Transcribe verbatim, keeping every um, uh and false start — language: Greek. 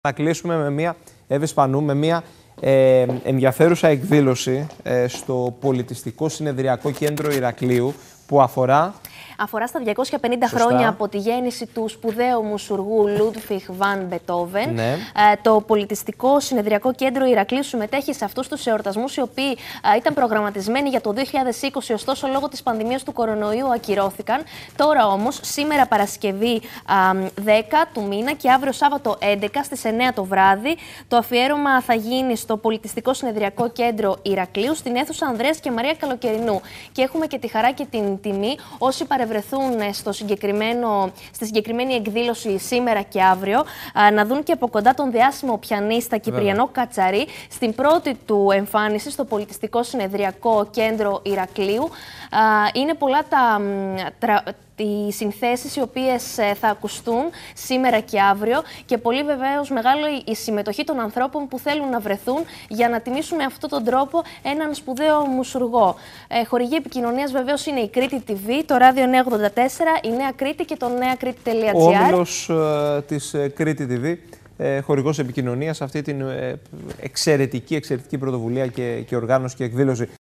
Να κλείσουμε με μια, Εύη Σπανού, με μια ε, ενδιαφέρουσα εκδήλωση ε, στο Πολιτιστικό Συνεδριακό Κέντρο Ηρακλείου που αφορά... Αφορά στα διακόσια πενήντα Σωστά. χρόνια από τη γέννηση του σπουδαίου μουσουργού Λούντβιχ Βαν Μπετόβεν. Ναι. Ε, το Πολιτιστικό Συνεδριακό Κέντρο Ηρακλείου συμμετέχει σε αυτούς τους εορτασμούς, οι οποίοι ε, ήταν προγραμματισμένοι για το δύο χιλιάδες είκοσι, ωστόσο λόγω της πανδημίας του κορονοϊού ακυρώθηκαν. Τώρα όμως, σήμερα Παρασκευή ε, δέκα του μήνα και αύριο Σάββατο έντεκα στις εννέα το βράδυ, το αφιέρωμα θα γίνει στο Πολιτιστικό Συνεδριακό Κέντρο Ηρακλείου, στην αίθουσα Ανδρέας και Μαρία Καλοκαιρινού. Και έχουμε και τη χαρά και την τιμή όσοι παρευρεθούν στο συγκεκριμένο, στη συγκεκριμένη εκδήλωση σήμερα και αύριο, να δουν και από κοντά τον διάσημο πιανίστα Κυπριανό Κατσαρή στην πρώτη του εμφάνιση στο Πολιτιστικό Συνεδριακό Κέντρο Ηρακλείου. Είναι πολλά τα, τα, οι συνθέσεις οι οποίες θα ακουστούν σήμερα και αύριο και πολύ βεβαίως μεγάλο η συμμετοχή των ανθρώπων που θέλουν να βρεθούν για να τιμήσουμε με αυτόν τον τρόπο έναν σπουδαίο μουσουργό. Ε, χορηγή επικοινωνίας βεβαίως είναι η Κρήτη τι βι, το Ράδιο εννιακόσια ογδόντα τέσσερα, η Νέα Κρήτη και το νέα κρήτη τελεία τζι άρ. Ο όμιλος ε, της Κρήτη τι βι, ε, χορηγός επικοινωνίας, αυτή την ε, εξαιρετική, εξαιρετική πρωτοβουλία και, και οργάνωση και εκδήλωση.